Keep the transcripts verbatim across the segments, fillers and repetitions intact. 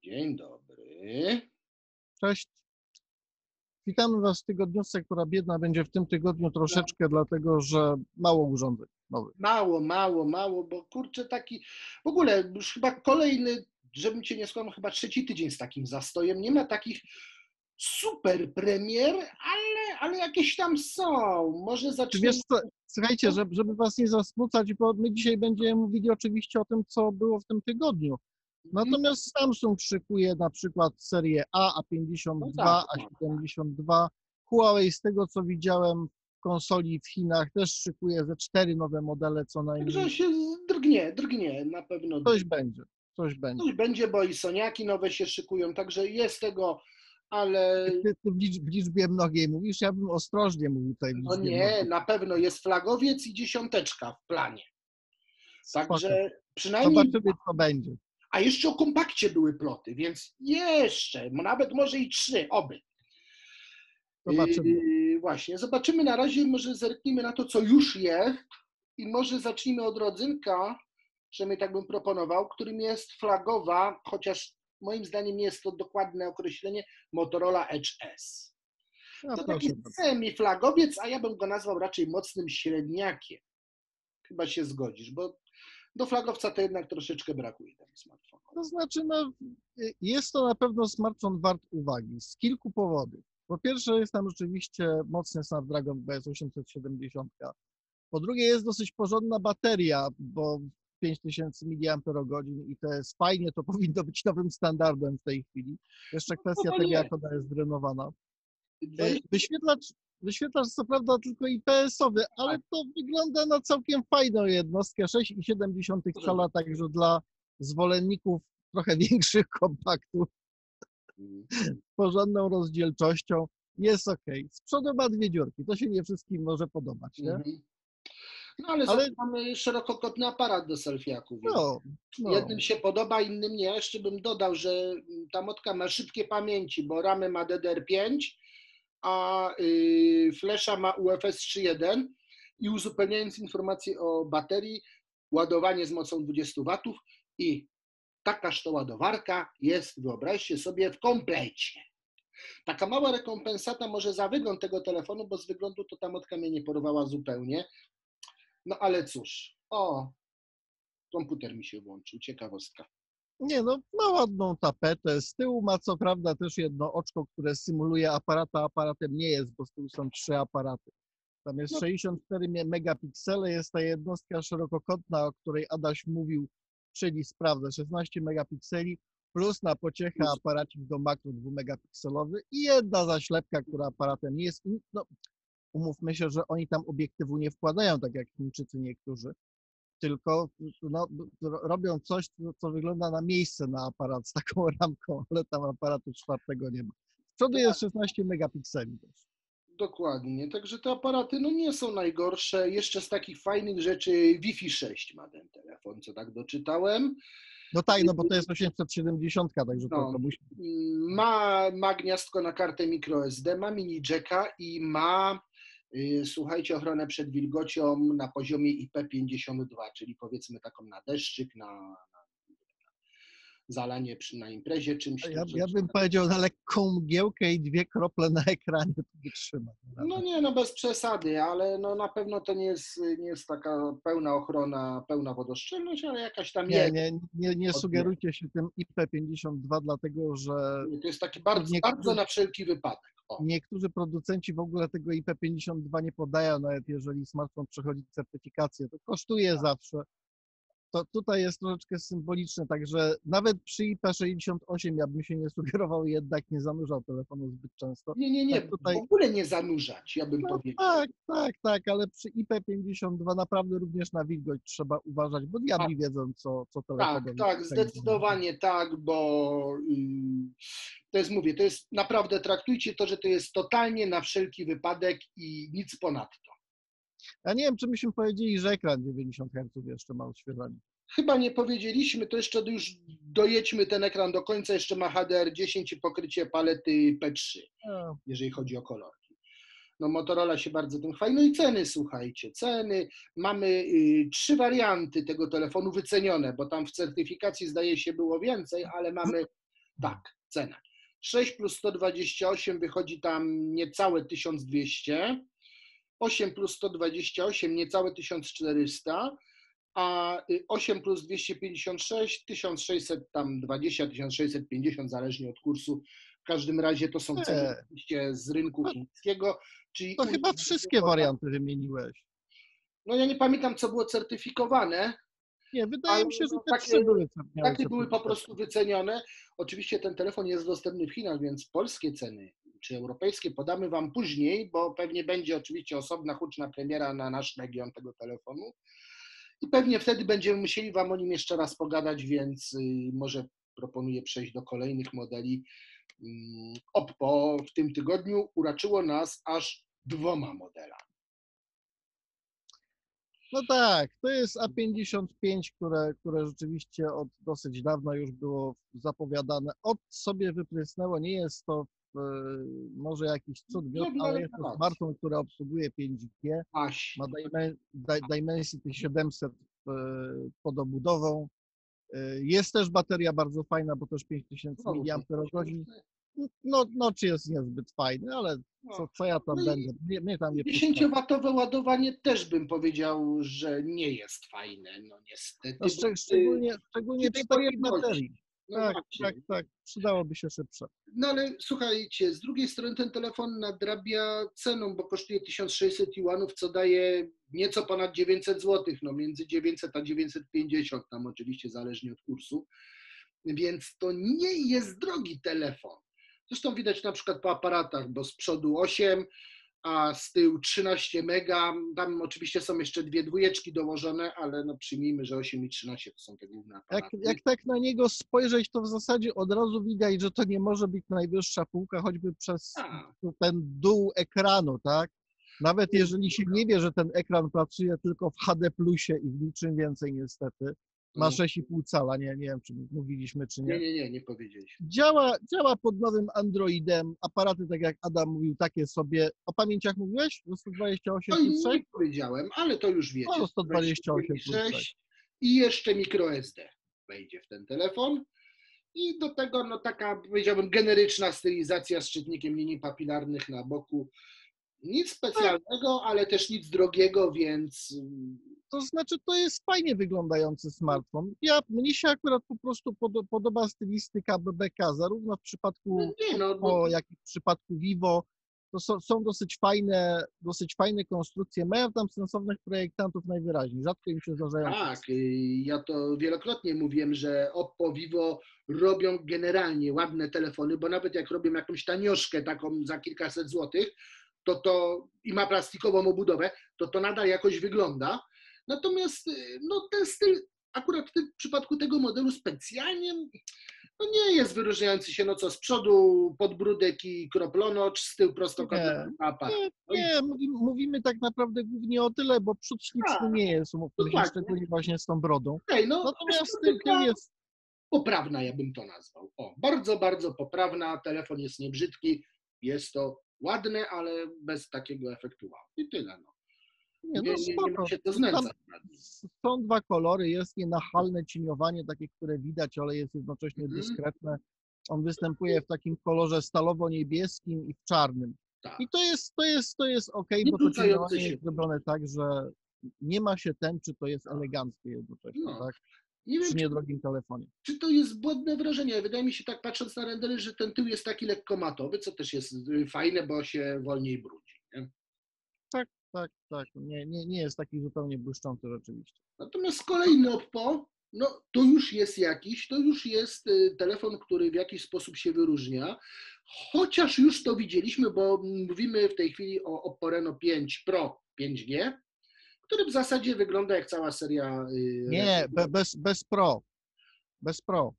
Dzień dobry. Cześć. Witamy Was w tygodniówce, która biedna będzie w tym tygodniu troszeczkę, dlatego że mało urządzeń nowych. Mało, mało, mało, bo kurczę taki, w ogóle już chyba kolejny, żebym cię nie skłamał, chyba trzeci tydzień z takim zastojem. Nie ma takich super premier, ale, ale jakieś tam są. Może Czy zaczniemy... wiesz co, słuchajcie, żeby, żeby Was nie zasmucać, bo my dzisiaj będziemy mówili oczywiście o tym, co było w tym tygodniu. Natomiast Samsung szykuje na przykład serię A, No A52, tak, tak. A72. Huawei, z tego co widziałem w konsoli w Chinach, też szykuje ze cztery nowe modele co Także najmniej. się drgnie, drgnie, na pewno drgnie. Coś będzie, coś będzie. Coś będzie, bo i Soniaki nowe się szykują, także jest tego, ale... Ty, ty w, licz, w liczbie mnogiej mówisz, ja bym ostrożnie mówił tutaj w No liczbie nie, mnogiej. na pewno jest flagowiec i dziesiąteczka w planie. Także Spoko. przynajmniej... Zobaczymy, co będzie. A jeszcze o kompakcie były ploty, więc jeszcze, nawet może i trzy, oby. Zobaczymy. Yy, właśnie, zobaczymy na razie, może zerknijmy na to, co już jest i może zacznijmy od rodzynka, przynajmniej tak bym proponował, którym jest flagowa, chociaż moim zdaniem nie jest to dokładne określenie, Motorola Edge S. No, To proszę taki bardzo. semi-flagowiec, a ja bym go nazwał raczej mocnym średniakiem. Chyba się zgodzisz, bo do flagowca to jednak troszeczkę brakuje tego smartfona. To znaczy, no, jest to na pewno smartfon wart uwagi z kilku powodów. Po pierwsze, jest tam rzeczywiście mocny Snapdragon B S osiemset siedemdziesiąt. Po drugie, jest dosyć porządna bateria, bo pięć tysięcy miliamperogodzin i to jest fajnie, to powinno być nowym standardem w tej chwili. Jeszcze kwestia to tego, nie. jak ona jest drenowana. dwadzieścia Wyświetlacz, wyświetlacz co prawda tylko I P S-owy, ale to wygląda na całkiem fajną jednostkę, sześć i siedem cala, także dla zwolenników trochę większych kompaktów, z porządną rozdzielczością, jest ok. Z przodu ma dwie dziurki, to się nie wszystkim może podobać, nie? Mhm. No ale, Ale- ale mamy szerokokątny aparat do selfiaków, więc No, no. jednym się podoba, innym nie. Jeszcze bym dodał, że ta motka ma szybkie pamięci, bo ramy ma D D R pięć, a yy, flesza ma U F S trzy jeden i uzupełniając informacje o baterii, ładowanie z mocą dwadzieścia watów i takaż to ładowarka jest, wyobraźcie sobie, w komplecie. Taka mała rekompensata może za wygląd tego telefonu, bo z wyglądu to ta motka mnie nie porwała zupełnie. No ale cóż, o, komputer mi się włączył, ciekawostka. Nie no, ma ładną tapetę, z tyłu ma co prawda też jedno oczko, które symuluje aparata, aparatem nie jest, bo z tyłu są trzy aparaty. Tam jest No. sześćdziesiąt cztery megapiksele, jest ta jednostka szerokokątna, o której Adaś mówił, czyli sprawdzę, szesnaście megapikseli, plus na pociechę Plus. aparacik do makro dwumegapikselowy i jedna zaślepka, która aparatem nie jest. No, umówmy się, że oni tam obiektywu nie wkładają, tak jak Chińczycy niektórzy, tylko no, robią coś, co wygląda na miejsce na aparat z taką ramką, ale tam aparatu czwartego nie ma. Z przodu jest szesnaście megapikseli też. Dokładnie, także te aparaty no nie są najgorsze. Jeszcze z takich fajnych rzeczy Wi-Fi sześć ma ten telefon, co tak doczytałem. No tak, no bo to jest osiemset siedemdziesiąt, także to, No, to musi... ma, ma gniazdko na kartę microSD, ma mini jacka i ma, y, słuchajcie, ochronę przed wilgocią na poziomie I P pięćdziesiąt dwa, czyli powiedzmy taką na deszczyk, na, na zalanie przy, na imprezie czymś. Ja, ja bym powiedział na lekką mgiełkę i dwie krople na ekranie to wytrzyma. No nie, no bez przesady, ale no na pewno to nie jest, nie jest taka pełna ochrona, pełna wodoszczelność, ale jakaś tam Nie, jest. nie, nie, nie sugerujcie się tym I P pięćdziesiąt dwa, dlatego że To jest taki bardzo, niektórzy, bardzo na wszelki wypadek. O. niektórzy producenci w ogóle tego I P pięćdziesiąt dwa nie podają, nawet jeżeli smartfon przechodzi certyfikację, to kosztuje zawsze. To tutaj jest troszeczkę symboliczne, także nawet przy I P sześćdziesiąt osiem ja bym się nie sugerował, jednak nie zanurzał telefonu zbyt często. Nie, nie, nie, Tak tutaj... w ogóle nie zanurzać, ja bym no, powiedział. tak, tak, tak, ale przy I P pięćdziesiąt dwa naprawdę również na wilgoć trzeba uważać, bo diabli tak. wiedzą, co, co Tak, telefon... tak, zdecydowanie tak, bo yy, to jest, mówię, to jest naprawdę, traktujcie to, że to jest totalnie na wszelki wypadek i nic ponadto. Ja nie wiem, czy myśmy powiedzieli, że ekran dziewięćdziesiąt herców jeszcze ma odświeżanie. Chyba nie powiedzieliśmy, to jeszcze już dojedźmy ten ekran do końca, jeszcze ma H D R dziesięć i pokrycie palety P trzy, No. jeżeli chodzi o kolorki. No Motorola się bardzo tym chwali. No i ceny, słuchajcie, ceny. Mamy y, trzy warianty tego telefonu wycenione, bo tam w certyfikacji zdaje się było więcej, ale mamy Tak, cena. sześć plus sto dwadzieścia osiem wychodzi tam niecałe tysiąc dwieście, osiem plus sto dwadzieścia osiem niecałe tysiąc czterysta, a osiem plus dwieście pięćdziesiąt sześć, tysiąc sześćset tam dwadzieścia, tysiąc sześćset pięćdziesiąt, zależnie od kursu. W każdym razie to są ceny Nie, oczywiście z rynku to, chińskiego, czyli to chyba wszystkie warianty wymieniłeś. no ja nie pamiętam, co było certyfikowane, Nie, wydaje ale mi się, że no te takie, trzy były miały takie były po certyfikat. prostu wycenione. Oczywiście ten telefon jest dostępny w Chinach, więc polskie ceny czy europejskie podamy Wam później, bo pewnie będzie oczywiście osobna huczna premiera na nasz region tego telefonu i pewnie wtedy będziemy musieli Wam o nim jeszcze raz pogadać, więc y, może proponuję przejść do kolejnych modeli. Oppo w tym tygodniu uraczyło nas aż dwoma modelami. No tak, to jest A pięćdziesiąt pięć, które, które rzeczywiście od dosyć dawna już było zapowiadane. Od sobie wyprysnęło, nie jest to e, może jakiś cud gwiazd, ale jest to smartfon, który obsługuje pięć G, Aś. ma Dimensity siedemset e, pod obudową. E, jest też bateria bardzo fajna, bo też pięć tysięcy miliampergodzin. No, nocz jest niezbyt fajny, ale co, co ja tam no będę? Mnie, mnie tam nie dziesięciowatowe ładowanie też bym powiedział, że nie jest fajne, no niestety. No, szczeg szczególnie szczególnie przy takiej baterii. No tak, właśnie. tak, tak, przydałoby się szybsze. No ale słuchajcie, z drugiej strony ten telefon nadrabia ceną, bo kosztuje tysiąc sześćset juanów, co daje nieco ponad dziewięćset złotych, no między dziewięćset a dziewięćset pięćdziesiąt, tam oczywiście zależnie od kursu, więc to nie jest drogi telefon. Zresztą widać na przykład po aparatach, bo z przodu osiem, a z tyłu trzynaście mega. Tam oczywiście są jeszcze dwie dwójeczki dołożone, ale no przyjmijmy, że osiem i trzynaście to są te główne aparaty. Jak, jak tak na niego spojrzeć, to w zasadzie od razu widać, że to nie może być najwyższa półka, choćby przez a. ten dół ekranu, tak? Nawet jeżeli się nie wie, że ten ekran pracuje tylko w H D plusie i w niczym więcej niestety, ma sześć i pół cala, nie, nie wiem, czy mówiliśmy, czy nie. Nie, nie, nie, nie powiedzieliśmy. Działa, działa pod nowym Androidem, aparaty, tak jak Adam mówił, takie sobie, o pamięciach mówiłeś? Do sto dwadzieścia osiem plus sześć? Nie powiedziałem, ale to już wiecie. No, sto dwadzieścia osiem plus sześć. I jeszcze microSD wejdzie w ten telefon. I do tego, no taka, powiedziałbym, generyczna stylizacja z czytnikiem linii papilarnych na boku. Nic specjalnego, ale też nic drogiego, więc... To znaczy, to jest fajnie wyglądający smartfon. Ja, mnie się akurat po prostu pod, podoba stylistyka B B K, zarówno w przypadku no nie, no, Oppo, no. jak i w przypadku Vivo. To są, są dosyć fajne, dosyć fajne konstrukcje. Mają tam sensownych projektantów najwyraźniej. Rzadko im się zdarzają. Tak, ja to wielokrotnie mówiłem, że Oppo, Vivo robią generalnie ładne telefony, bo nawet jak robią jakąś tanioszkę taką za kilkaset złotych, to to i ma plastikową obudowę, to to nadal jakoś wygląda. Natomiast no, ten styl akurat w tym przypadku tego modelu specjalnie no, nie jest wyróżniający się, no co, z przodu podbródek i kroplonocz, z tyłu prostokątny aparat. Nie, nie, mówimy tak naprawdę głównie o tyle, bo przód śliczny nie jest, umówmy się, szczególnie właśnie z tą brodą. Hej, no, natomiast tył jest... poprawna, ja bym to nazwał. O, bardzo, bardzo poprawna, telefon jest niebrzydki, jest to ładne, ale bez takiego efektu wow. I tyle, no. Nie, nie, no nie, nie ma się to znęcać. Są dwa kolory, jest nienachalne cieniowanie, takie, które widać, ale jest jednocześnie Mhm. dyskretne. On występuje w takim kolorze stalowo-niebieskim i w czarnym. Tak. I to jest, to jest, to jest ok, Nie bo to cieniowanie się. jest zrobione tak, że nie ma się ten, czy to jest eleganckie jednocześnie, No. tak? Nie wiem, Przy niedrogim telefonie. Czy to jest błędne wrażenie? Wydaje mi się, tak patrząc na rendery, że ten tył jest taki lekko matowy, co też jest fajne, bo się wolniej brudzi. Nie? Tak, tak, tak. Nie, nie, nie jest taki zupełnie błyszczący rzeczywiście. Natomiast kolejny Oppo, no to już jest jakiś, to już jest telefon, który w jakiś sposób się wyróżnia, chociaż już to widzieliśmy, bo mówimy w tej chwili o Oppo Reno pięć Pro pięć G, który w zasadzie wygląda jak cała seria... Nie, be, bez, bez Pro. Bez Pro.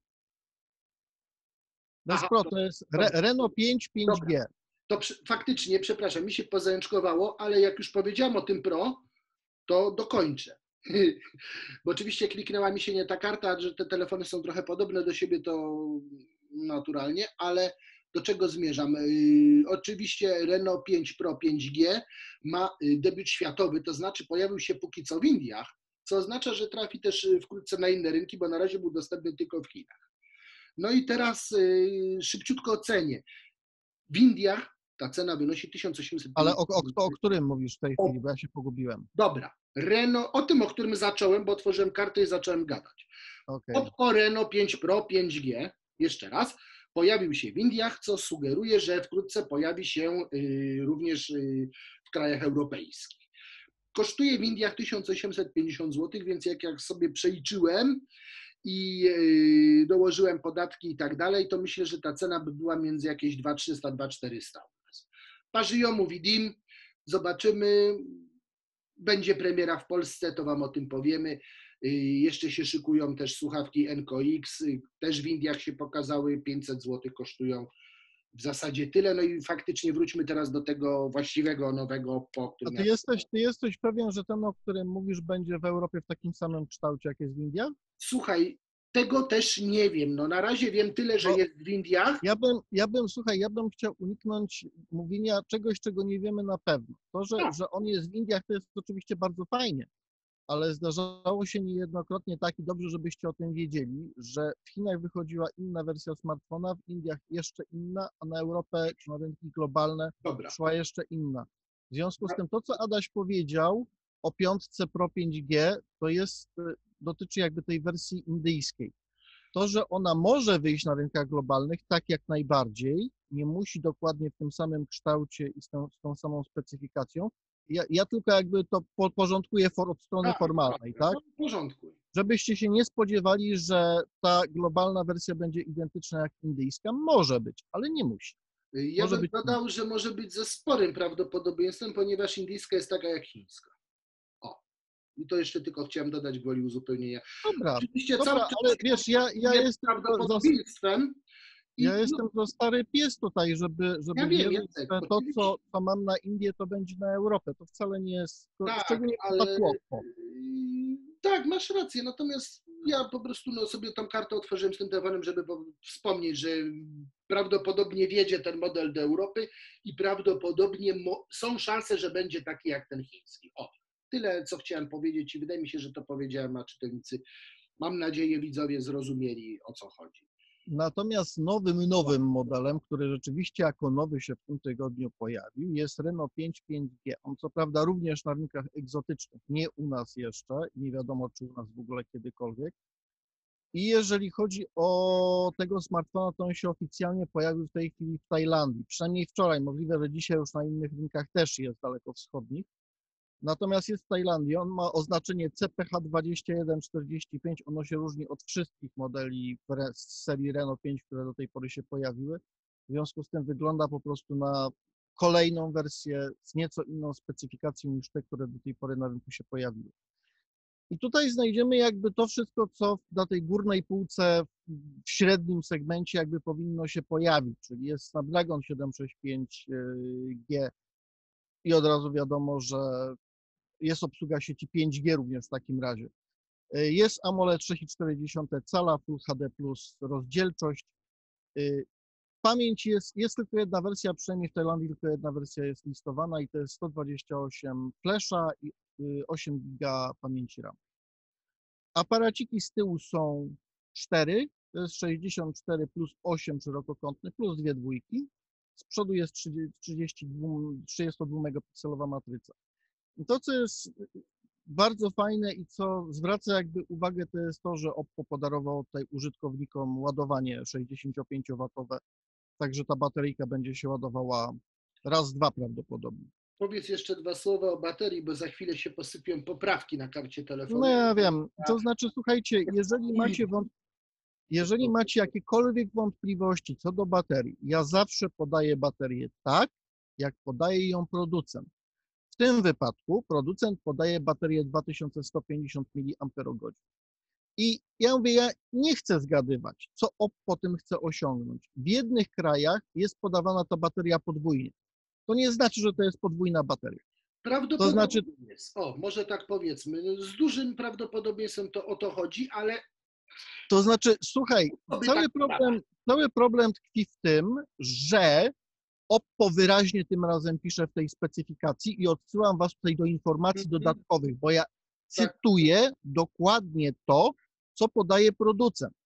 Bez Aha, Pro to, to jest Re, Reno pięć pięć G. Dobra. To przy, faktycznie, przepraszam, mi się pozajęczkowało, ale jak już powiedziałem o tym Pro, to dokończę. Bo oczywiście kliknęła mi się nie ta karta, że te telefony są trochę podobne do siebie, to naturalnie, ale do czego zmierzam? Yy, oczywiście Reno pięć Pro pięć G ma debiut światowy, to znaczy pojawił się póki co w Indiach, co oznacza, że trafi też wkrótce na inne rynki, bo na razie był dostępny tylko w Chinach. No i teraz y, szybciutko ocenię. W Indiach ta cena wynosi tysiąc osiemset Ale o, o, pięćdziesiąt. o którym mówisz w tej O, chwili, bo ja się pogubiłem. dobra, Renault, o tym, o którym zacząłem, bo otworzyłem kartę i zacząłem gadać. Okej. Oppo Reno pięć Pro pięć G, jeszcze raz, pojawił się w Indiach, co sugeruje, że wkrótce pojawi się y, również y, w krajach europejskich. Kosztuje w Indiach tysiąc osiemset pięćdziesiąt złotych, więc jak, jak sobie przeliczyłem i y, dołożyłem podatki i tak dalej, to myślę, że ta cena by była między jakieś dwa tysiące trzysta do dwa tysiące czterysta. Parzyją, mówi Dim, zobaczymy, będzie premiera w Polsce, to Wam o tym powiemy. Jeszcze się szykują też słuchawki N K X, też w Indiach się pokazały, pięćset złotych kosztują. W zasadzie tyle. No i faktycznie wróćmy teraz do tego właściwego, nowego, po A którym ty ja... jesteś, ty jesteś pewien, że ten, o którym mówisz, będzie w Europie w takim samym kształcie, jak jest w Indiach? Słuchaj, tego też nie wiem. No na razie wiem tyle, że Bo jest w Indiach. Ja bym, ja bym, słuchaj, ja bym chciał uniknąć mówienia czegoś, czego nie wiemy na pewno. To, że, Tak, że on jest w Indiach, to jest oczywiście bardzo fajnie, ale zdarzało się niejednokrotnie tak i dobrze, żebyście o tym wiedzieli, że w Chinach wychodziła inna wersja smartfona, w Indiach jeszcze inna, a na Europę czy na rynki globalne dobra. szła jeszcze inna. W związku z tym to, co Adaś powiedział o piątce Pro pięć G, to jest, dotyczy jakby tej wersji indyjskiej. To, że ona może wyjść na rynkach globalnych, tak jak najbardziej, nie musi dokładnie w tym samym kształcie i z tą, z tą samą specyfikacją. Ja, ja tylko jakby to po, porządkuję for, od strony Tak, formalnej, dobra, tak? no w porządku. Żebyście się nie spodziewali, że ta globalna wersja będzie identyczna jak indyjska. Może być, ale nie musi. Ja Może bym być dodał, że może być ze sporym prawdopodobieństwem, ponieważ indyjska jest taka jak chińska. O, i to jeszcze tylko chciałem dodać gwoli uzupełnienia. dobra, Oczywiście cały dobra, czas ale wiesz, ja, ja jest jestem za, prawdopodobieństwem. I, ja no, jestem za stary pies tutaj, żeby, żeby ja wiem, wierzyć, Jacek, że to, oczywiście. co, co mam na Indię, to będzie na Europę. To wcale nie jest, to Tak, szczególnie ale na Tłoko. yy, tak, masz rację, natomiast ja po prostu no, sobie tą kartę otworzyłem z tym telefonem, żeby po- wspomnieć, że prawdopodobnie wjedzie ten model do Europy i prawdopodobnie mo- są szanse, że będzie taki jak ten chiński. O, tyle, co chciałem powiedzieć i wydaje mi się, że to powiedziałem, a czytelnicy, mam nadzieję, widzowie zrozumieli, o co chodzi. Natomiast nowym, nowym modelem, który rzeczywiście jako nowy się w tym tygodniu pojawił, jest Renault pięć pięć G. On co prawda również na rynkach egzotycznych, nie u nas jeszcze, nie wiadomo czy u nas w ogóle kiedykolwiek. I jeżeli chodzi o tego smartfona, to on się oficjalnie pojawił w tej chwili w Tajlandii. Przynajmniej wczoraj, możliwe, że dzisiaj już na innych rynkach też jest dalekowschodnich. Natomiast jest w Tajlandii, on ma oznaczenie C P H dwadzieścia jeden czterdzieści pięć, ono się różni od wszystkich modeli z serii Renault pięć, które do tej pory się pojawiły. W związku z tym wygląda po prostu na kolejną wersję z nieco inną specyfikacją niż te, które do tej pory na rynku się pojawiły. I tutaj znajdziemy jakby to wszystko, co na tej górnej półce w średnim segmencie jakby powinno się pojawić, czyli jest Snapdragon siedemset sześćdziesiąt pięć G i od razu wiadomo, że jest obsługa sieci pięć G również w takim razie. Jest AMOLED sześć przecinek cztery cala, Full H D plus rozdzielczość. Pamięć jest, jest tylko jedna wersja, przynajmniej w Tajlandii tylko jedna wersja jest listowana i to jest sto dwadzieścia osiem flesza i osiem giga pamięci RAM. Aparaciki z tyłu są cztery, to jest sześćdziesiąt cztery plus osiem szerokokątnych plus dwie dwójki. Z przodu jest trzydziestodwu megapikselowa matryca. I to, co jest bardzo fajne i co zwraca jakby uwagę, to jest to, że Oppo podarowało tutaj użytkownikom ładowanie sześćdziesięciopięciowatowe, także ta bateryjka będzie się ładowała raz, dwa prawdopodobnie. Powiedz jeszcze dwa słowa o baterii, bo za chwilę się posypią poprawki na karcie telefonu. No ja wiem, to znaczy słuchajcie, jeżeli macie wąt... jeżeli macie jakiekolwiek wątpliwości co do baterii, ja zawsze podaję baterię tak, jak podaje ją producent. W tym wypadku producent podaje baterię dwa tysiące sto pięćdziesiąt miliamperogodzin. I ja mówię, ja nie chcę zgadywać, co Oppo tym chce osiągnąć. W jednych krajach jest podawana ta bateria podwójnie. To nie znaczy, że to jest podwójna bateria. Prawdopodobnie To znaczy, jest. O, może tak powiedzmy. Z dużym prawdopodobieństwem to o to chodzi, ale to znaczy, słuchaj, Oby cały tak problem, cały problem tkwi w tym, że Oppo wyraźnie tym razem pisze w tej specyfikacji i odsyłam Was tutaj do informacji Mhm. dodatkowych, bo ja Tak. cytuję dokładnie to, co podaje producent.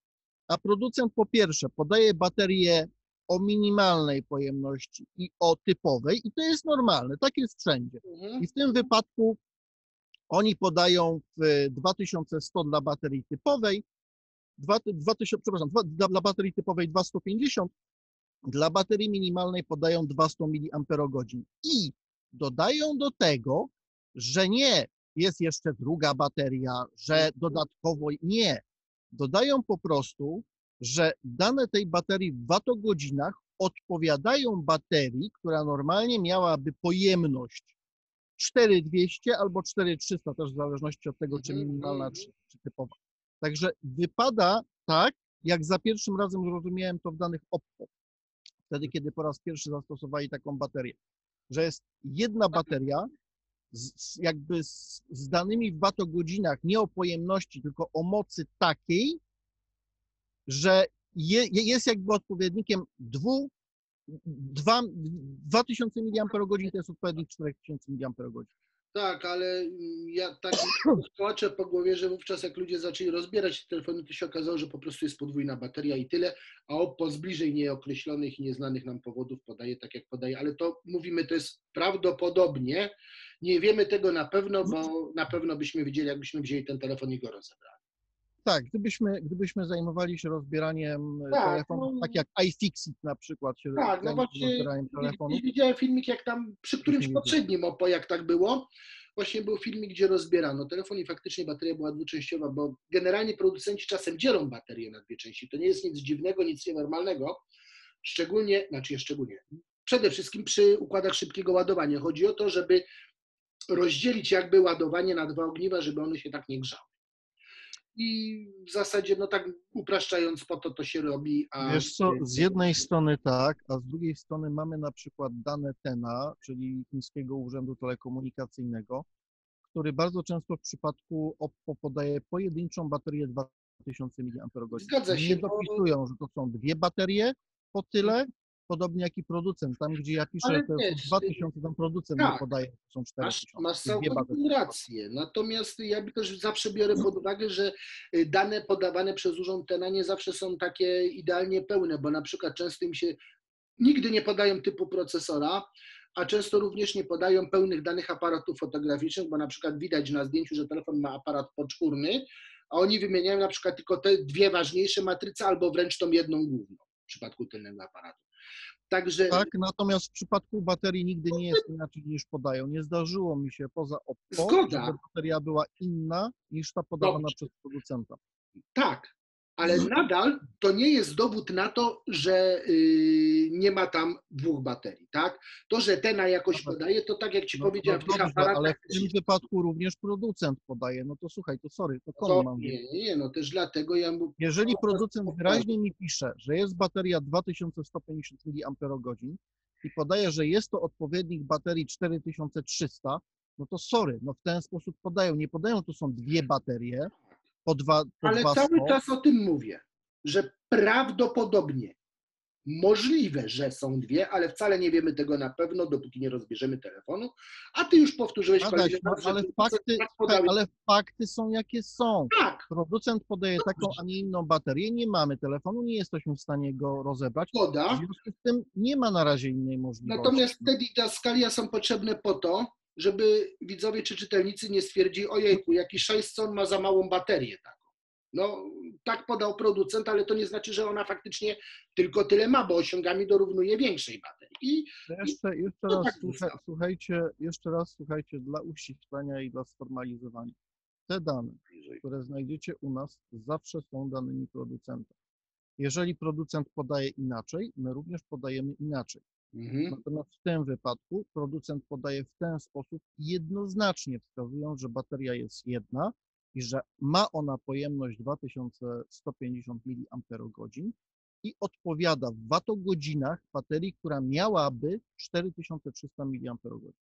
a producent po pierwsze podaje baterię o minimalnej pojemności i o typowej i to jest normalne, tak jest wszędzie. Mhm. I w tym wypadku oni podają w dwa tysiące sto dla baterii typowej, dwa tysiące, przepraszam, dla, dla baterii typowej dwa tysiące sto pięćdziesiąt, dla baterii minimalnej podają dwieście miliamperogodzin. I dodają do tego, że nie jest jeszcze druga bateria, że dodatkowo nie. Dodają po prostu, że dane tej baterii w watogodzinach odpowiadają baterii, która normalnie miałaby pojemność cztery tysiące dwieście albo cztery tysiące trzysta, też w zależności od tego, czy minimalna, czy, czy typowa. Także wypada tak, jak za pierwszym razem zrozumiałem to w danych Oppo, wtedy, kiedy po raz pierwszy zastosowali taką baterię, że jest jedna bateria, z, jakby z, z danymi w watogodzinach, nie o pojemności, tylko o mocy takiej, że je, jest jakby odpowiednikiem dwu, dwa, dwa tysiące miliamperogodzin to jest odpowiednik cztery tysiące miliamperogodzin. Tak, ale ja tak płaczę po głowie, że wówczas jak ludzie zaczęli rozbierać te telefony, to się okazało, że po prostu jest podwójna bateria i tyle, a Oppo z bliżej nieokreślonych i nieznanych nam powodów podaje tak, jak podaje, ale to mówimy, to jest prawdopodobnie, nie wiemy tego na pewno, bo na pewno byśmy wiedzieli, jakbyśmy wzięli ten telefon i go rozebrali. Tak, gdybyśmy, gdybyśmy zajmowali się rozbieraniem Tak, telefonów, no, tak jak iFixit na przykład się tak, no zajmował właśnie rozbieraniem telefonów. widziałem filmik, jak tam przy którymś Byśmy poprzednim Oppo, jak tak było, właśnie był filmik, gdzie rozbierano telefon i faktycznie bateria była dwuczęściowa, bo generalnie producenci czasem dzielą baterię na dwie części. To nie jest nic dziwnego, nic nienormalnego, szczególnie, znaczy szczególnie, przede wszystkim przy układach szybkiego ładowania. Chodzi o to, żeby rozdzielić jakby ładowanie na dwa ogniwa, żeby one się tak nie grzały. I w zasadzie, no tak upraszczając, po to to się robi. A Wiesz co, z jednej strony tak, a z drugiej strony mamy na przykład dane TENA, czyli Chińskiego Urzędu Telekomunikacyjnego, który bardzo często w przypadku Oppo podaje pojedynczą baterię dwa tysiące miliamperogodzin. Zgadza się. Nie dopisują, że to są dwie baterie po tyle, podobnie jak i producent. Tam, gdzie ja piszę, Ale że to są wiesz, dwa tysiące, tam producent tak, nie podaje, że to są cztery Masz, tysiące. masz dwie całkowitą baterie. rację. Natomiast ja też zawsze biorę pod uwagę, że dane podawane przez Urząd TENA nie zawsze są takie idealnie pełne, bo na przykład często im się nigdy nie podają typu procesora, a często również nie podają pełnych danych aparatów fotograficznych, bo na przykład widać na zdjęciu, że telefon ma aparat poczwórny, a oni wymieniają na przykład tylko te dwie ważniejsze matryce albo wręcz tą jedną główną w przypadku tylnego aparatu. Także Tak, natomiast w przypadku baterii nigdy nie jest inaczej niż podają. Nie zdarzyło mi się poza Oppo, zgoda, żeby bateria była inna niż ta podawana Dobrze. przez producenta. Tak, ale nadal to nie jest dowód na to, że yy, nie ma tam dwóch baterii, tak? To, że TENA jakoś No, podaje, to tak jak Ci No, powiedziałem, no w tych dobrze, aparatach... ale w tym wypadku również producent podaje. No to słuchaj, to sorry, to komu to, mam nie, wierzyć? nie, nie, no też dlatego ja... mu- Jeżeli producent wyraźnie mi pisze, że jest bateria dwa tysiące sto pięćdziesiąt miliamperogodzin i podaje, że jest to odpowiednik baterii cztery tysiące trzysta, no to sorry, no w ten sposób podają. Nie podają, to są dwie baterie po dwa, po Ale dwa cały sto. czas o tym mówię, że prawdopodobnie możliwe, że są dwie, ale wcale nie wiemy tego na pewno, dopóki nie rozbierzemy telefonu, a Ty już powtórzyłeś Adaś, kolejny no, raz, że ale producent fakty, tak słuchaj, podał. ale fakty są jakie są. Tak, Producent podaje taką, a nie inną baterię, nie mamy telefonu, nie jesteśmy w stanie go rozebrać. W zgoda. związku z tym nie ma na razie innej możliwości. Natomiast te didaskalia są potrzebne po to, żeby widzowie czy czytelnicy nie stwierdzili, ojejku, jaki szajs, on ma za małą baterię taką. No, tak podał producent, ale to nie znaczy, że ona faktycznie tylko tyle ma, bo osiągami dorównuje większej baterii. I Jeszcze, jeszcze to raz tak słuchaj, zostało. słuchajcie, jeszcze raz słuchajcie, dla uściślenia i dla sformalizowania. Te dane, które znajdziecie u nas, zawsze są danymi producenta. Jeżeli producent podaje inaczej, my również podajemy inaczej. Mhm. Natomiast w tym wypadku producent podaje w ten sposób, jednoznacznie wskazując, że bateria jest jedna i że ma ona pojemność dwa tysiące sto pięćdziesiąt miliamperogodzin i odpowiada w watogodzinach baterii, która miałaby cztery tysiące trzysta miliamperogodzin.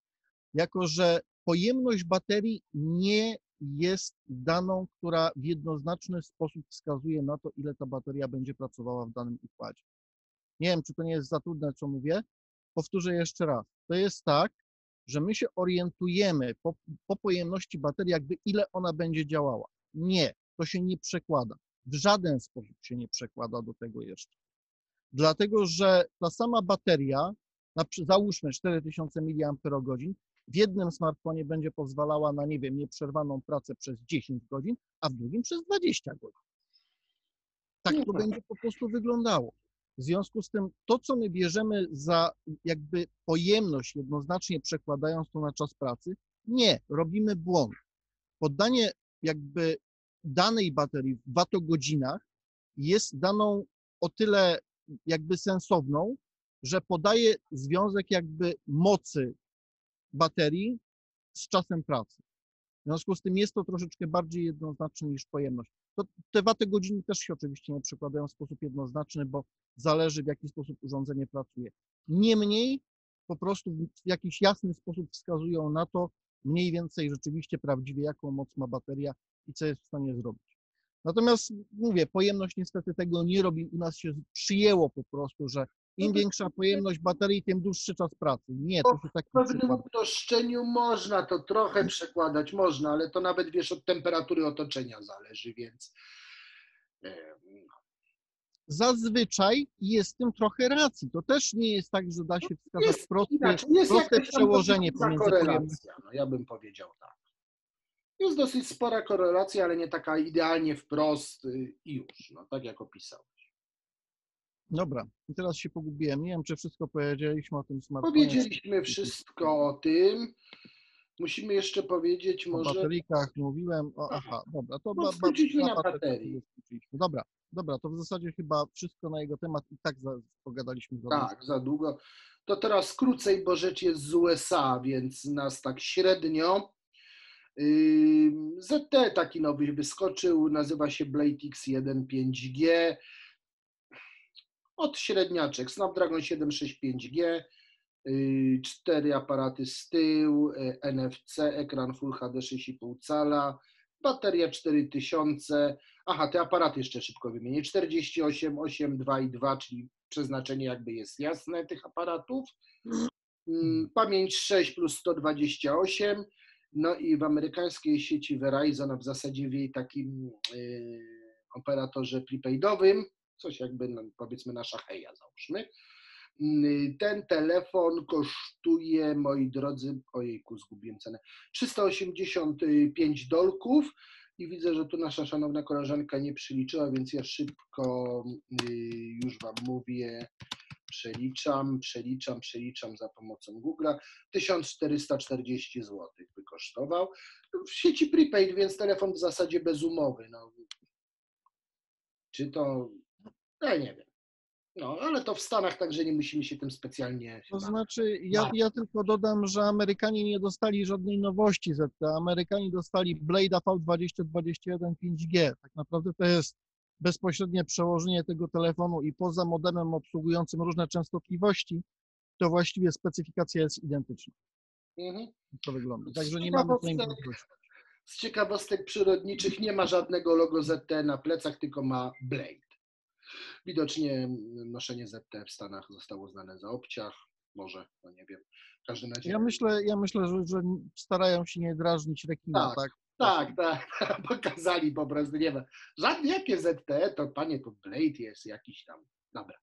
Jako że pojemność baterii nie jest daną, która w jednoznaczny sposób wskazuje na to, ile ta bateria będzie pracowała w danym układzie. Nie wiem, czy to nie jest za trudne, co mówię. Powtórzę jeszcze raz. To jest tak, że my się orientujemy po, po pojemności baterii, jakby ile ona będzie działała. Nie, to się nie przekłada. w żaden sposób się nie przekłada do tego jeszcze. Dlatego, że ta sama bateria, na, załóżmy cztery tysiące miliamperogodzin, w jednym smartfonie będzie pozwalała na, nie wiem, nieprzerwaną pracę przez dziesięć godzin, a w drugim przez dwadzieścia godzin. Tak to będzie po prostu wyglądało. W związku z tym to, co my bierzemy za jakby pojemność, jednoznacznie przekładając to na czas pracy, nie, robimy błąd. Poddanie jakby danej baterii w watogodzinach jest daną o tyle jakby sensowną, że podaje związek jakby mocy baterii z czasem pracy. W związku z tym jest to troszeczkę bardziej jednoznaczne niż pojemność. To te watogodziny też się oczywiście nie przekładają w sposób jednoznaczny, bo zależy, w jaki sposób urządzenie pracuje. Niemniej po prostu w jakiś jasny sposób wskazują na to mniej więcej rzeczywiście prawdziwie, jaką moc ma bateria i co jest w stanie zrobić. Natomiast mówię, pojemność niestety tego nie robi. U nas się przyjęło po prostu, że im większa pojemność baterii, tym dłuższy czas pracy. Nie, to się tak W pewnym uproszczeniu można to trochę przekładać, można, ale to nawet, wiesz, od temperatury otoczenia zależy, więc... Zazwyczaj jest w tym trochę racji. To też nie jest tak, że da się wskazać jest, prosty, jest proste przełożenie pomiędzy pojemnością. No, ja bym powiedział tak. Jest dosyć spora korelacja, ale nie taka idealnie wprost i już, no tak jak opisałeś. Dobra, i teraz się pogubiłem. Nie wiem, czy wszystko powiedzieliśmy o tym smartfonie. Powiedzieliśmy wszystko o tym. Musimy jeszcze powiedzieć o może... O baterikach mówiłem. O, aha, dobra. To no, ba, ba, na, na baterii. Dobra, dobra, to w zasadzie chyba wszystko na jego temat i tak za, pogadaliśmy za Tak, długo. za długo. To teraz krócej, bo rzecz jest z U S A, więc nas tak średnio. Z T taki nowy wyskoczył, nazywa się Blade X jeden pięć G. Od średniaczek, Snapdragon siedem sześć pięć G, cztery aparaty z tyłu, N F C, ekran Full H D sześć i pół cala, bateria cztery tysiące. Aha, te aparaty jeszcze szybko wymienię. czterdzieści osiem, osiem, dwa i dwa, czyli przeznaczenie jakby jest jasne tych aparatów. Pamięć sześć plus sto dwadzieścia osiem. No i w amerykańskiej sieci Verizon, a w zasadzie w jej takim yy, operatorze prepaidowym, coś jakby no, powiedzmy nasza Heja załóżmy, yy, ten telefon kosztuje, moi drodzy, ojejku, zgubiłem cenę, trzysta osiemdziesiąt pięć dolków i widzę, że tu nasza szanowna koleżanka nie przyliczyła, więc ja szybko yy, już Wam mówię. Przeliczam, przeliczam, przeliczam za pomocą Google'a. tysiąc czterysta czterdzieści złotych by kosztował. W sieci prepaid, więc telefon w zasadzie bez umowy. No. Czy to... Ja nie wiem. No, ale to w Stanach, także nie musimy się tym specjalnie... To znaczy, ja, ja tylko dodam, że Amerykanie nie dostali żadnej nowości Z T. Amerykanie dostali Blade'a V dwadzieścia dwadzieścia jeden pięć G. Tak naprawdę to jest bezpośrednie przełożenie tego telefonu i poza modemem obsługującym różne częstotliwości, to właściwie specyfikacja jest identyczna. Mhm. To wygląda. Także nie mamy tutaj możliwości. Z ciekawostek przyrodniczych nie ma żadnego logo Z T na plecach, tylko ma Blade. Widocznie noszenie Z T w Stanach zostało znane za obciach, może, no nie wiem. W każdym razie... Ja myślę, ja myślę że, że starają się nie drażnić rekina, tak? Tak, tak, tak. Pokazali po prostu, nie wiem. Żadne jakie Z T, to panie, to Blade jest jakiś tam. Dobra.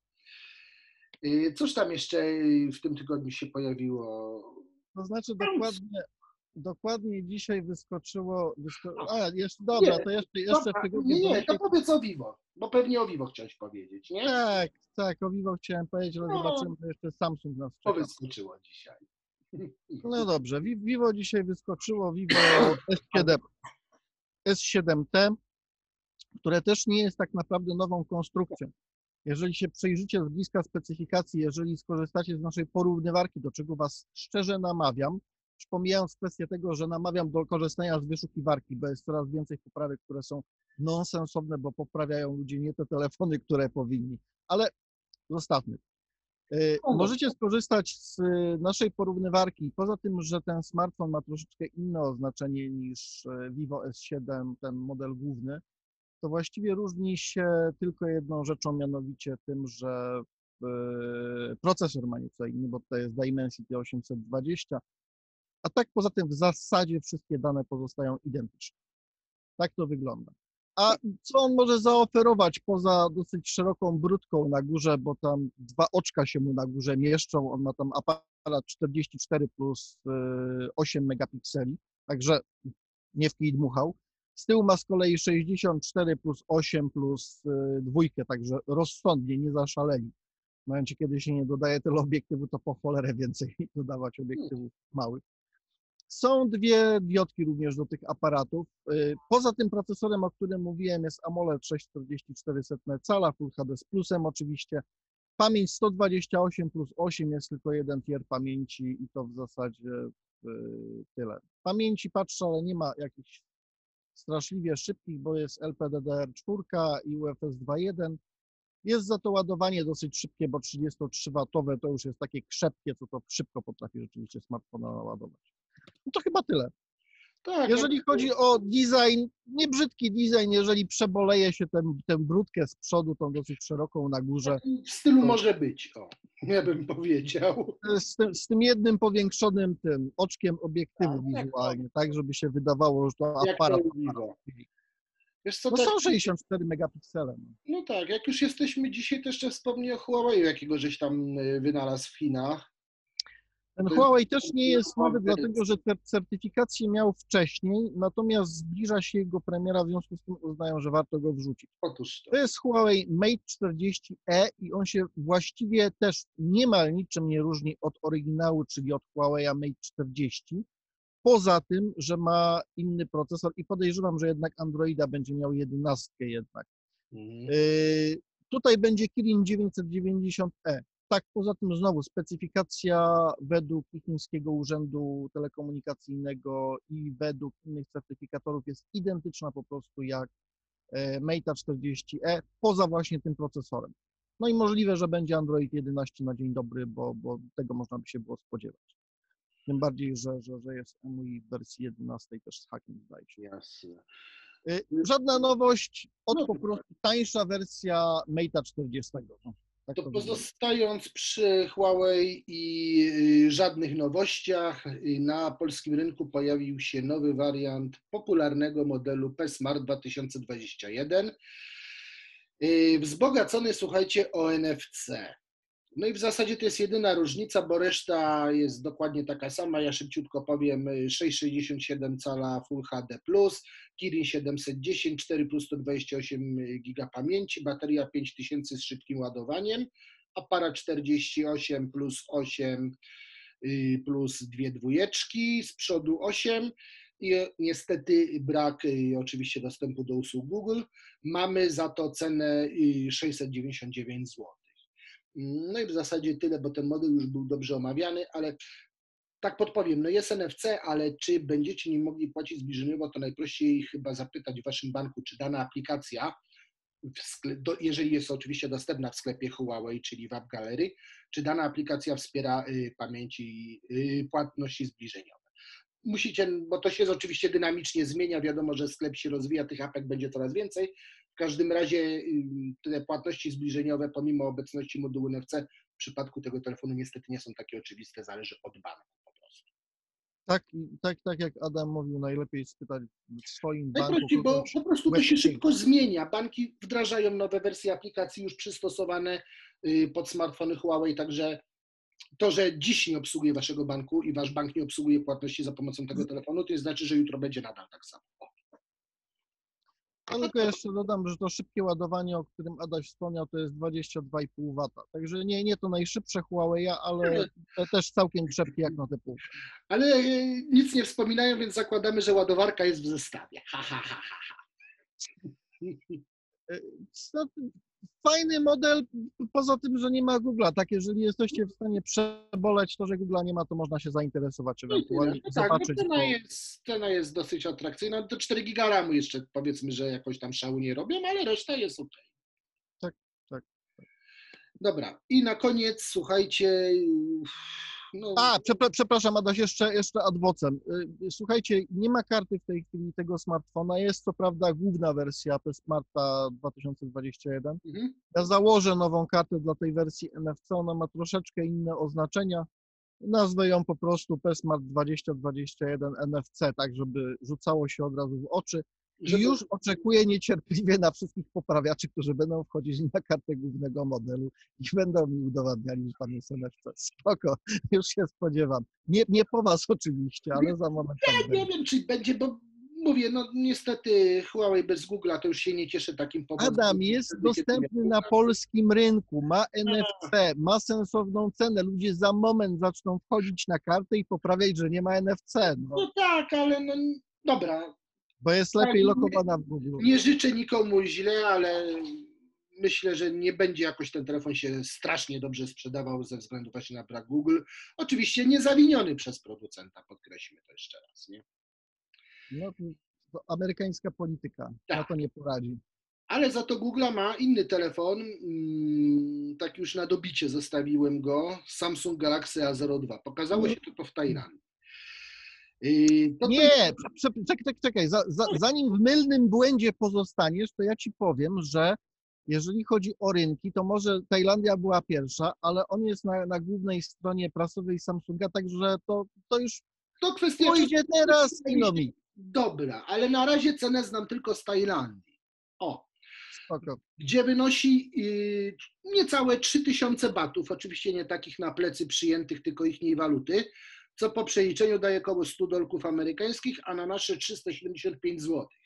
Cóż tam jeszcze w tym tygodniu się pojawiło? To znaczy dokładnie, dokładnie dzisiaj wyskoczyło, wysko... a jeszcze, dobra, nie, to jeszcze, jeszcze dobra, w tygodniu... Nie, nie, to powiedz o Vivo, bo pewnie o Vivo chciałeś powiedzieć, nie? Tak, tak, o Vivo chciałem powiedzieć, ale no, zobaczymy, że jeszcze Samsung nas czeka. To wyskoczyło dzisiaj. No dobrze, Vivo dzisiaj wyskoczyło, Vivo S siedem, S siedem T, które też nie jest tak naprawdę nową konstrukcją. Jeżeli się przejrzycie z bliska specyfikacji, jeżeli skorzystacie z naszej porównywarki, do czego Was szczerze namawiam, już pomijając kwestię tego, że namawiam do korzystania z wyszukiwarki, bo jest coraz więcej poprawek, które są nonsensowne, bo poprawiają ludzie nie te telefony, które powinni, ale zostawmy. Możecie skorzystać z naszej porównywarki. Poza tym, że ten smartfon ma troszeczkę inne oznaczenie niż Vivo S siedem, ten model główny, to właściwie różni się tylko jedną rzeczą, mianowicie tym, że procesor ma nieco inny, bo to jest Dimensity osiemset dwadzieścia, a tak poza tym w zasadzie wszystkie dane pozostają identyczne. Tak to wygląda. A co on może zaoferować poza dosyć szeroką brudką na górze, bo tam dwa oczka się mu na górze mieszczą, on ma tam aparat czterdzieści cztery plus osiem megapikseli, także nie w kij dmuchał. Z tyłu ma z kolei sześćdziesiąt cztery plus osiem plus dwójkę, także rozsądnie, nie zaszaleli. W momencie, kiedy się nie dodaje teleobiektywu, to po cholerę więcej dodawać obiektywów małych. Są dwie diodki również do tych aparatów. Poza tym procesorem, o którym mówiłem, jest AMOLED sześć przecinek czterdzieści cztery cala, Full H D z plusem oczywiście. Pamięć sto dwadzieścia osiem plus osiem, jest tylko jeden tier pamięci i to w zasadzie tyle. Pamięci patrzę, ale nie ma jakichś straszliwie szybkich, bo jest L P D D R cztery i U F S dwa jeden. Jest za to ładowanie dosyć szybkie, bo trzydziestotrzy-watowe to już jest takie krzepkie, co to szybko potrafi rzeczywiście smartfona ładować. No to chyba tyle. Tak, Jeżeli no, chodzi o design, nie brzydki design, jeżeli przeboleje się ten, tę brudkę z przodu, tą dosyć szeroką na górze. w stylu to, może być, o, ja bym powiedział. Z tym, z tym jednym powiększonym tym oczkiem obiektywu Tak, wizualnie, tak, tak, żeby się wydawało, że to jak aparat. to Vivo. Wiesz co, No tak, są sześćdziesiąt cztery megapiksele. no tak, jak już jesteśmy dzisiaj, to jeszcze wspomnij o Huawei, jakiego żeś tam y, wynalazł w Chinach. Ten To Huawei jest też nie jest nowy, naprawdę- dlatego że te certyfikację miał wcześniej, natomiast zbliża się jego premiera, w związku z tym uznają, że warto go wrzucić. Otóż to. To jest Huawei Mate czterdzieści e i on się właściwie też niemal niczym nie różni od oryginału, czyli od Huawei'a Mate czterdzieści. Poza tym, że ma inny procesor i podejrzewam, że jednak Androida będzie miał jedenastkę jednak. Mhm. Yy, tutaj będzie Kirin dziewięćset dziewięćdziesiąt e. Tak, poza tym znowu specyfikacja według chińskiego urzędu telekomunikacyjnego i według innych certyfikatorów jest identyczna po prostu jak Mate czterdzieści e, poza właśnie tym procesorem. No i możliwe, że będzie Android jedenaście na dzień dobry, bo, bo tego można by się było spodziewać. Tym bardziej, że, że, że jest M U I w wersji jedenastej też z hakiem, zdaje się. Jasne. Y, Żadna nowość, od No. po prostu tańsza wersja Mate'a czterdzieści. No, tak To to pozostając przy Huawei i y, żadnych nowościach, y, na polskim rynku pojawił się nowy wariant popularnego modelu P Smart dwa tysiące dwadzieścia jeden, y, wzbogacony, słuchajcie, o N F C. No i w zasadzie to jest jedyna różnica, bo reszta jest dokładnie taka sama. Ja szybciutko powiem, sześć przecinek sześćdziesiąt siedem cala Full H D plus, Kirin siedemset dziesięć, cztery plus sto dwadzieścia osiem giga pamięci, bateria pięć tysięcy z szybkim ładowaniem, aparat czterdzieści osiem plus osiem plus dwie dwójeczki, z przodu osiem i niestety brak oczywiście dostępu do usług Google. Mamy za to cenę sześćset dziewięćdziesiąt dziewięć złotych. No i w zasadzie tyle, bo ten model już był dobrze omawiany, ale tak podpowiem, no jest N F C, ale czy będziecie nie mogli płacić zbliżeniowo, to najprościej chyba zapytać w waszym banku, czy dana aplikacja, w sklep, do, jeżeli jest oczywiście dostępna w sklepie Huawei, czyli w App Gallery, czy dana aplikacja wspiera y, pamięci, y, płatności zbliżeniowe. Musicie, bo to się oczywiście dynamicznie zmienia, wiadomo, że sklep się rozwija, tych apek będzie coraz więcej. W każdym razie te płatności zbliżeniowe, pomimo obecności modułu N F C, w przypadku tego telefonu niestety nie są takie oczywiste, zależy od banku po prostu. Tak, tak, tak jak Adam mówił, najlepiej spytać w swoim banku. Najprościej, bo po prostu to się szybko zmienia. Banki wdrażają nowe wersje aplikacji już przystosowane pod smartfony Huawei, także to, że dziś nie obsługuje waszego banku i wasz bank nie obsługuje płatności za pomocą tego telefonu, to znaczy, że jutro będzie nadal tak samo. Ja tylko jeszcze dodam, że to szybkie ładowanie, o którym Adaś wspomniał, to jest dwadzieścia dwa i pół wata. Także nie, nie to najszybsze Huawei, ale też całkiem krzepkie jak na te pół. Ale nic nie wspominają, więc zakładamy, że ładowarka jest w zestawie. Ha, ha, ha, ha, ha. Fajny model, poza tym, że nie ma Google'a. Tak, jeżeli jesteście w stanie przeboleć to, że Google'a nie ma, to można się zainteresować ewentualnie no i tak, zobaczyć. no cena, bo... jest, cena jest dosyć atrakcyjna. Do cztery giga ramu jeszcze powiedzmy, że jakoś tam szału nie robią, ale reszta jest ok. Tak, tak, tak. Dobra, i na koniec słuchajcie. No... A, przepra przepraszam, Adaś, jeszcze, jeszcze adwocem. Słuchajcie, nie ma karty w tej chwili tego smartfona. Jest co prawda główna wersja P Smarta dwa tysiące dwadzieścia jeden. Mhm. Ja założę nową kartę dla tej wersji N F C. Ona ma troszeczkę inne oznaczenia. Nazwę ją po prostu P Smart dwadzieścia dwadzieścia jeden N F C, tak żeby rzucało się od razu w oczy. I Że to- już oczekuję niecierpliwie na wszystkich poprawiaczy, którzy będą wchodzić na kartę głównego modelu i będą mi udowadniali, że tam jest N F C. Spoko, już się spodziewam. Nie, nie po was oczywiście, ale za moment tak Nie będzie. wiem, czy będzie, bo mówię, no niestety Huawei bez Google'a to już się nie cieszy takim powodzeniem. Adam jest Wtedy, kiedy dostępny miał na Google'a. polskim rynku, ma N F C, ma sensowną cenę. Ludzie za moment zaczną wchodzić na kartę i poprawiać, że nie ma N F C, no, No tak, ale no dobra. bo jest Tak, lepiej nie- lokowana w Google. Nie życzę nikomu źle, ale myślę, że nie będzie jakoś ten telefon się strasznie dobrze sprzedawał ze względu właśnie na brak Google. Oczywiście nie zawiniony przez producenta, podkreślmy to jeszcze raz, nie? No, to amerykańska polityka, na Tak. to nie poradzi. Ale za to Google ma inny telefon, mm, tak już na dobicie zostawiłem go, Samsung Galaxy A zero dwa. Pokazało się to, to w Tajlandii. Yy, to Nie, ten- prze- prze- czekaj, czekaj, czekaj. Za, za, zanim w mylnym błędzie pozostaniesz, to ja ci powiem, że jeżeli chodzi o rynki, to może Tajlandia była pierwsza, ale on jest na, na głównej stronie prasowej Samsunga, także to, to już to kwestia pójdzie teraz Inomik. Dobra, ale na razie cenę znam tylko z Tajlandii. O, Spoko. gdzie wynosi yy, niecałe trzy tysiące batów, oczywiście nie takich na plecy przyjętych, tylko ich waluty, co po przeliczeniu daje około sto dolków amerykańskich, a na nasze trzysta siedemdziesiąt pięć złotych.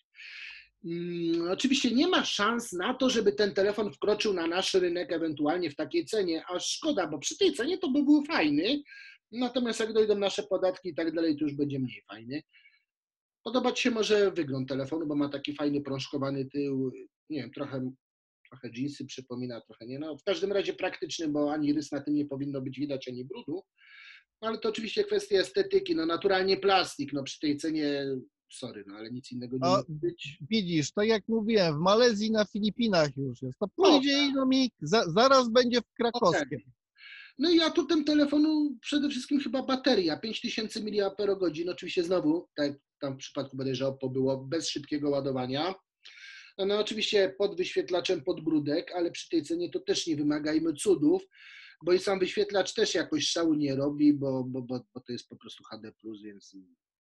Hmm, oczywiście nie ma szans na to, żeby ten telefon wkroczył na nasz rynek ewentualnie w takiej cenie, a szkoda, bo przy tej cenie to by był fajny, natomiast jak dojdą nasze podatki i tak dalej, to już będzie mniej fajny. Podobać się może wygląd telefonu, bo ma taki fajny prążkowany tył, nie wiem, trochę, trochę jeansy przypomina, trochę nie. No, w każdym razie praktyczny, bo ani rys na tym nie powinno być widać, ani brudu. No, ale to oczywiście kwestia estetyki, no naturalnie plastik, no przy tej cenie, sorry, no ale nic innego nie A, może być. widzisz, tak jak mówiłem, w Malezji, na Filipinach już jest. To pójdzie Inomik, za, zaraz będzie w Krakowskim. No i atutem telefonu przede wszystkim chyba bateria, pięć tysięcy miliamperogodzin, oczywiście znowu, tak jak tam w przypadku bodajże Oppo było, bez szybkiego ładowania. No oczywiście pod wyświetlaczem podbródek, ale przy tej cenie to też nie wymagajmy cudów, bo i sam wyświetlacz też jakoś szału nie robi, bo, bo, bo, bo to jest po prostu H D plus, więc...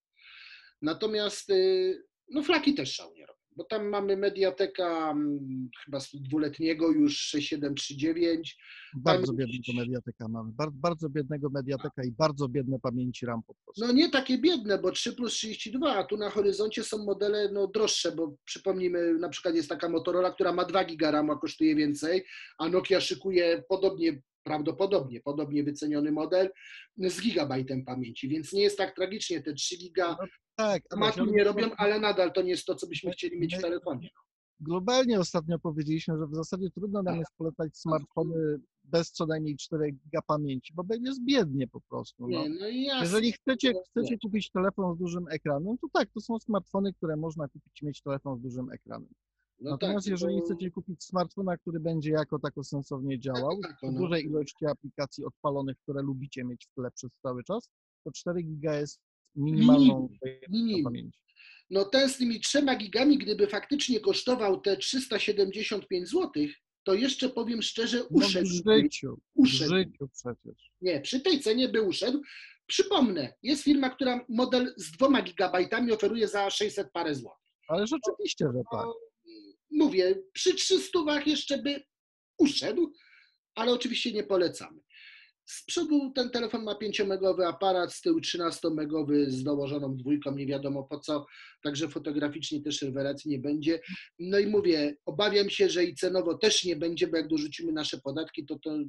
Natomiast no flaki też szału nie robią, bo tam mamy Mediateka chyba z dwuletniego już sześć siedem trzy dziewięć. Bardzo biednego Mediateka mamy, bardzo, bardzo biednego Mediateka i bardzo biedne pamięci RAM po prostu. No nie takie biedne, bo trzy plus trzydzieści dwa, a tu na horyzoncie są modele no, droższe, bo przypomnijmy, na przykład jest taka Motorola, która ma dwa giga RAM, a kosztuje więcej, a Nokia szykuje podobnie, prawdopodobnie podobnie wyceniony model z gigabajtem pamięci, więc nie jest tak tragicznie, te trzy giga No, tak, matu nie robią, ale nadal to nie jest to, co byśmy chcieli mieć w telefonie. Globalnie ostatnio powiedzieliśmy, że w zasadzie trudno nam jest polecać smartfony bez co najmniej czterech giga pamięci, bo będzie zbiednie po prostu. No. Nie, no i jasne. Jeżeli chcecie, chcecie kupić telefon z dużym ekranem, to tak, to są smartfony, które można kupić i mieć telefon z dużym ekranem. No Natomiast tak, jeżeli bo- chcecie kupić smartfona, który będzie jako tako sensownie działał, tak, w no. dużej ilości aplikacji odpalonych, które lubicie mieć w tle przez cały czas, to cztery giga jest minimalną Minimum. pamięci. No ten z tymi trzema gigami, gdyby faktycznie kosztował te trzysta siedemdziesiąt pięć złotych, to jeszcze powiem szczerze, No w uszedł. życiu, w uszedł. życiu przecież. Nie, przy tej cenie by uszedł. Przypomnę, jest firma, która model z dwoma gigabajtami oferuje za sześćset parę złotych. Ale rzeczywiście, że tak. No, mówię, przy trzystówach jeszcze by uszedł, ale oczywiście nie polecamy. Z przodu ten telefon ma pięciomegowy aparat, z tyłu trzynastomegowy z dołożoną dwójką, nie wiadomo po co, także fotograficznie też rewelacji nie będzie. No i mówię, obawiam się, że i cenowo też nie będzie, bo jak dorzucimy nasze podatki, to, to,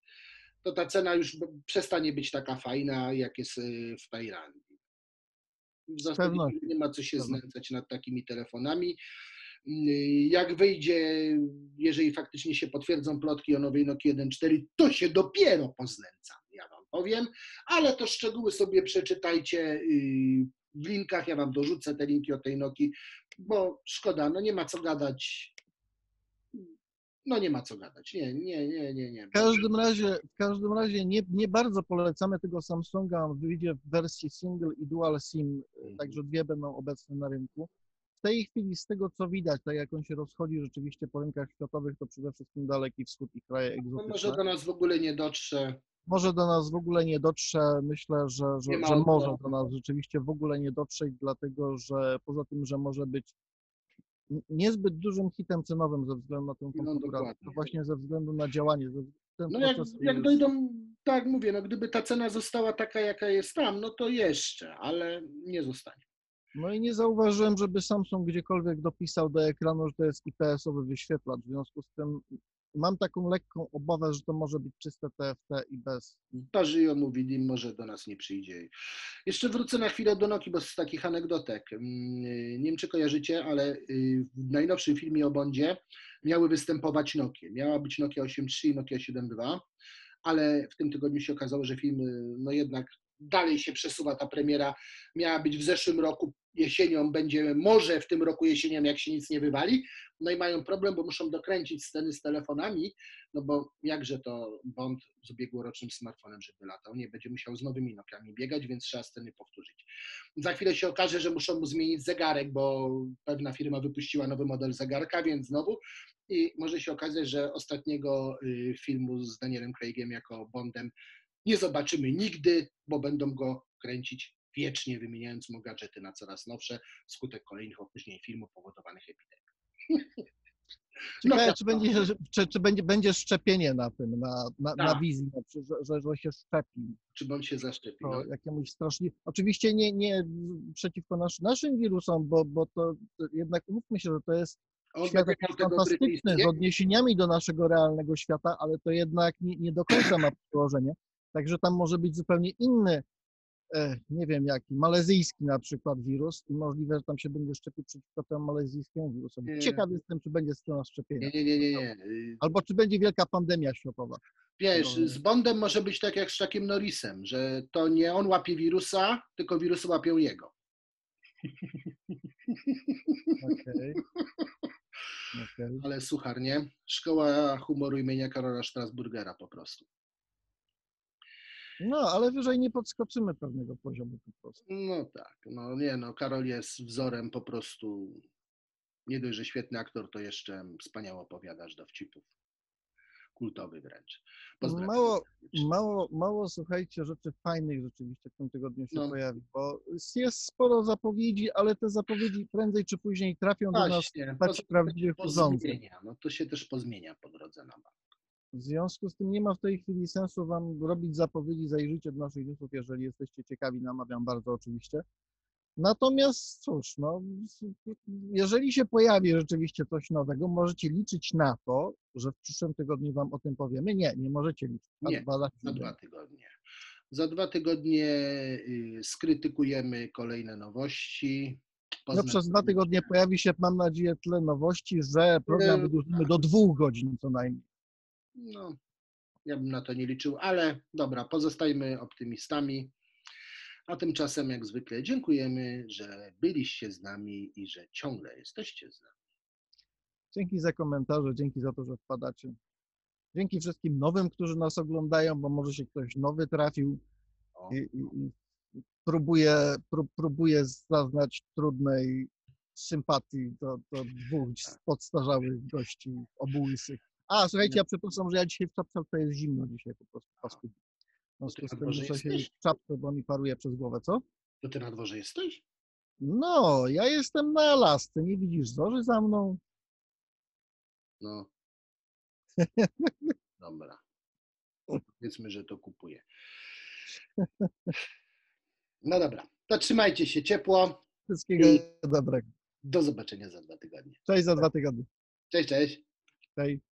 to ta cena już przestanie być taka fajna, jak jest w Tajlandii. W zasadzie pewnością. nie ma co się Pewno. znęcać nad takimi telefonami. Jak wyjdzie, jeżeli faktycznie się potwierdzą plotki o nowej Nokii jeden cztery, to się dopiero poznęcam, ja wam powiem, ale to szczegóły sobie przeczytajcie w linkach, ja wam dorzucę te linki o tej Nokii, bo szkoda, no nie ma co gadać, no nie ma co gadać, nie, nie, nie, nie, nie. W każdym razie, w każdym razie nie, nie bardzo polecamy tego Samsunga, on wyjdzie w wersji single i dual SIM, także dwie będą obecne na rynku. W tej chwili z tego co widać, tak jak on się rozchodzi rzeczywiście po rynkach światowych, to przede wszystkim Daleki Wschód i kraje No może egzotyczne. do nas w ogóle nie dotrze. Może do nas w ogóle nie dotrze, myślę, że, że, Nie ma że może auto. do nas rzeczywiście w ogóle nie dotrzeć, dlatego że poza tym, że może być n- niezbyt dużym hitem cenowym ze względu na tę No konfigurację, to dokładnie. właśnie ze względu na działanie, ze, ten No jak, procesor jak jest. dojdą, tak jak mówię, no gdyby ta cena została taka, jaka jest tam, no to jeszcze, ale nie zostanie. No i nie zauważyłem, żeby Samsung gdziekolwiek dopisał do ekranu, że to jest I P S-owy wyświetlacz. W związku z tym mam taką lekką obawę, że to może być czyste T F T i bez. Parzyjo mówi, może do nas nie przyjdzie. Jeszcze wrócę na chwilę do Nokii, bo z takich anegdotek. Nie wiem, czy kojarzycie, ale w najnowszym filmie o Bondzie miały występować Nokie. Miała być Nokia osiem trzy i Nokia siedem dwa, ale w tym tygodniu się okazało, że film no jednak dalej się przesuwa, ta premiera miała być w zeszłym roku jesienią, będzie może w tym roku jesienią, jak się nic nie wywali, no i mają problem, bo muszą dokręcić sceny z telefonami, no bo jakże to Bond z ubiegłorocznym smartfonem, żeby latał, nie będzie musiał z nowymi Nokiami biegać, więc trzeba sceny powtórzyć. Za chwilę się okaże, że muszą mu zmienić zegarek, bo pewna firma wypuściła nowy model zegarka, więc znowu i może się okazać, że ostatniego filmu z Danielem Craigiem jako Bondem nie zobaczymy nigdy, bo będą go kręcić wiecznie, wymieniając mu gadżety na coraz nowsze, wskutek kolejnych opóźnień filmu powodowanych epidemią. Ciekawe, No, czy, będzie, czy, czy będzie, będzie szczepienie na tym, na, na, na tak. wizji, że, że, że się szczepi. Czy on się zaszczepi? To No. jakiemuś strasznie. Oczywiście nie, nie przeciwko nasz, naszym wirusom, bo, bo to jednak umówmy się, że to jest On świat będzie jakiś miał tego fantastyczny, z brytyjskiego. odniesieniami do naszego realnego świata, ale to jednak nie, nie do końca ma przełożenie. Także tam może być zupełnie inny, e, nie wiem jaki, malezyjski na przykład wirus i możliwe, że tam się będzie szczepił przeciwko temu malezyjskiemu wirusowi. Nie. Ciekawy jestem, czy będzie strona szczepienia. Nie, nie, nie, nie, nie. Albo czy będzie wielka pandemia światowa. Wiesz, No. z Bondem może być tak jak z Chuckiem Norrisem, że to nie on łapie wirusa, tylko wirusy łapią jego. Okej. Okej. Ale suchar, nie? Szkoła humoru imienia Karola Strasburgera po prostu. No, ale wyżej nie podskoczymy pewnego poziomu po prostu. No tak, no nie no, Karol jest wzorem po prostu, nie dość, że świetny aktor, to jeszcze wspaniało opowiadasz dowcipów. Kultowy wręcz. Pozdrawiam. Mało, mało, mało, słuchajcie, rzeczy fajnych rzeczywiście w tym tygodniu się No. pojawi, bo jest sporo zapowiedzi, ale te zapowiedzi prędzej czy później trafią do nas Właśnie, w postaci prawdziwych urządzeń. pozmienia, no to się też pozmienia po drodze na bank. W związku z tym nie ma w tej chwili sensu wam robić zapowiedzi, zajrzyjcie do naszych newsów, jeżeli jesteście ciekawi, namawiam bardzo oczywiście. Natomiast cóż, no, jeżeli się pojawi rzeczywiście coś nowego, możecie liczyć na to, że w przyszłym tygodniu wam o tym powiemy. Nie, nie możecie liczyć. Na Nie, dwa, za dwa tygodnie. Za dwa tygodnie y, skrytykujemy kolejne nowości. No Poznam- przez dwa tygodnie pojawi się, mam nadzieję, tyle nowości, że program Yy, wydłużymy do dwóch godzin co najmniej. No, ja bym na to nie liczył, ale dobra, pozostajmy optymistami. A tymczasem, jak zwykle, dziękujemy, że byliście z nami i że ciągle jesteście z nami. Dzięki za komentarze, dzięki za to, że wpadacie. Dzięki wszystkim nowym, którzy nas oglądają, bo może się ktoś nowy trafił O, i, i, i próbuje, prób, próbuje zaznać trudnej sympatii do, do dwóch podstarzałych gości, obu łysych. A, słuchajcie, ja przepraszam, że ja dzisiaj w czapce, to jest zimno dzisiaj po prostu, paskudnie. W To związku ty z na tym dworze muszę jesteś? siedzieć w czapce, bo mi paruje przez głowę, co? To ty na dworze jesteś? No, ja jestem na Alasce, nie widzisz zorzy za mną? No. Dobra. Powiedzmy, że to kupuję. No dobra, to trzymajcie się ciepło. Wszystkiego I- dobrego. Do zobaczenia za dwa tygodnie. Cześć za dwa tygodnie. Cześć, cześć. Cześć.